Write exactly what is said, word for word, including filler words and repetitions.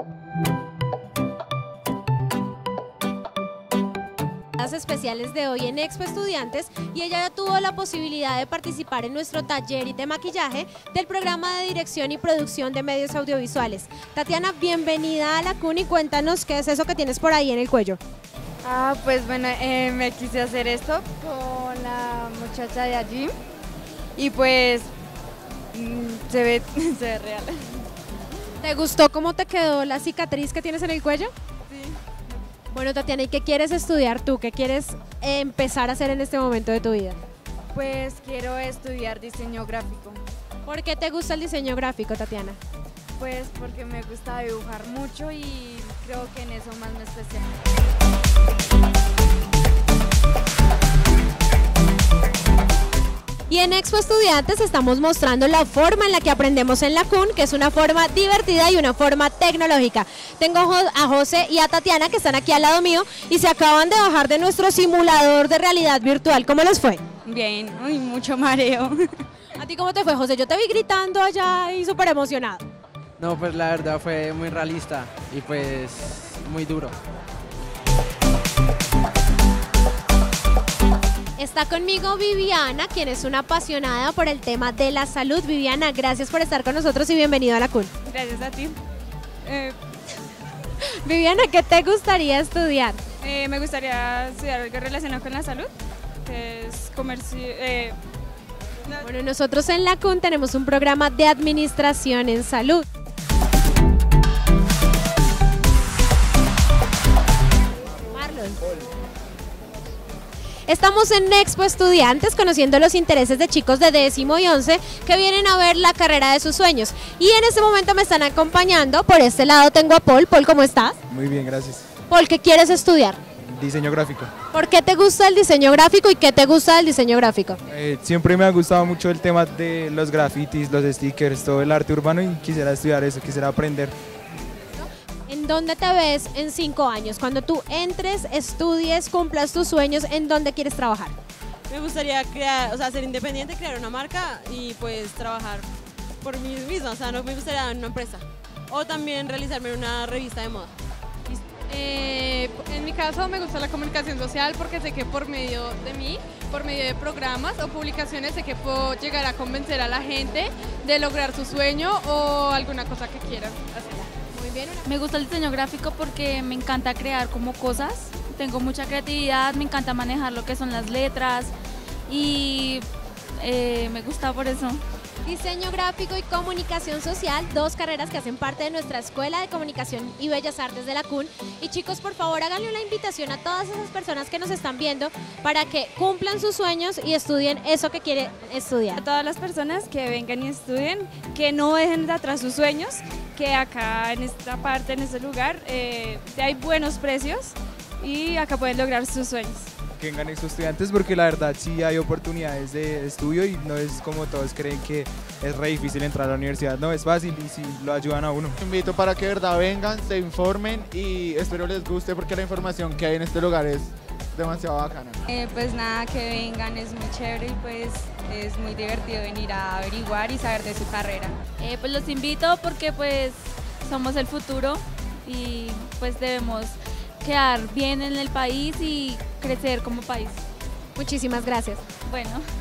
Especiales de hoy en Expo Estudiantes y ella ya tuvo la posibilidad de participar en nuestro taller de maquillaje del programa de dirección y producción de medios audiovisuales. Tatiana, bienvenida a la C U N y cuéntanos qué es eso que tienes por ahí en el cuello. Ah, pues bueno, eh, me quise hacer esto con la muchacha de allí y pues mmm, se ve, se ve real. ¿Te gustó cómo te quedó la cicatriz que tienes en el cuello? Sí. Bueno, Tatiana, ¿y qué quieres estudiar tú? ¿Qué quieres empezar a hacer en este momento de tu vida? Pues quiero estudiar diseño gráfico. ¿Por qué te gusta el diseño gráfico, Tatiana? Pues porque me gusta dibujar mucho y creo que en eso más me especializo. Y en Expo Estudiantes estamos mostrando la forma en la que aprendemos en la C U N, que es una forma divertida y una forma tecnológica. Tengo a José y a Tatiana que están aquí al lado mío y se acaban de bajar de nuestro simulador de realidad virtual. ¿Cómo les fue? Bien, uy, mucho mareo. ¿A ti cómo te fue, José? Yo te vi gritando allá y súper emocionado. No, pues la verdad fue muy realista y pues muy duro. Está conmigo Viviana, quien es una apasionada por el tema de la salud. Viviana, gracias por estar con nosotros y bienvenido a la C U N. Gracias a ti. Eh, Viviana, ¿qué te gustaría estudiar? eh, me gustaría estudiar algo relacionado con la salud, que es comercio. Eh, Bueno, nosotros en la C U N tenemos un programa de administración en salud. Marlon. Estamos en Expo Estudiantes conociendo los intereses de chicos de décimo y once que vienen a ver la carrera de sus sueños. Y en este momento me están acompañando. Por este lado tengo a Paul. Paul, ¿cómo estás? Muy bien, gracias. Paul, ¿qué quieres estudiar? Diseño gráfico. ¿Por qué te gusta el diseño gráfico y qué te gusta del diseño gráfico? Eh, siempre me ha gustado mucho el tema de los grafitis, los stickers, todo el arte urbano y quisiera estudiar eso, quisiera aprender. ¿En dónde te ves en cinco años? Cuando tú entres, estudies, cumplas tus sueños, ¿en dónde quieres trabajar? Me gustaría crear, o sea, ser independiente, crear una marca y pues trabajar por mí misma, o sea, no me gustaría en una empresa. O también realizarme en una revista de moda. Eh, en mi caso me gusta la comunicación social porque sé que por medio de mí, por medio de programas o publicaciones, sé que puedo llegar a convencer a la gente de lograr su sueño o alguna cosa que quieran hacer. Muy bien. Me gusta el diseño gráfico porque me encanta crear como cosas, tengo mucha creatividad, me encanta manejar lo que son las letras y eh, me gusta por eso. Diseño gráfico y comunicación social, dos carreras que hacen parte de nuestra Escuela de Comunicación y Bellas Artes de la C U N. Y chicos, por favor, háganle una invitación a todas esas personas que nos están viendo para que cumplan sus sueños y estudien eso que quieren estudiar. A todas las personas que vengan y estudien, que no dejen de atrás sus sueños, que acá en esta parte, en este lugar, eh, hay buenos precios y acá pueden lograr sus sueños. Que vengan esos estudiantes porque la verdad sí hay oportunidades de estudio y no es como todos creen que es re difícil entrar a la universidad, no, es fácil y sí lo ayudan a uno. Invito para que de verdad vengan, se informen y espero les guste porque la información que hay en este lugar es demasiado bacana. Eh, pues nada, que vengan, es muy chévere y pues es muy divertido venir a averiguar y saber de su carrera. Eh, pues los invito porque pues somos el futuro y pues debemos quedar bien en el país y crecer como país. Muchísimas gracias. Bueno.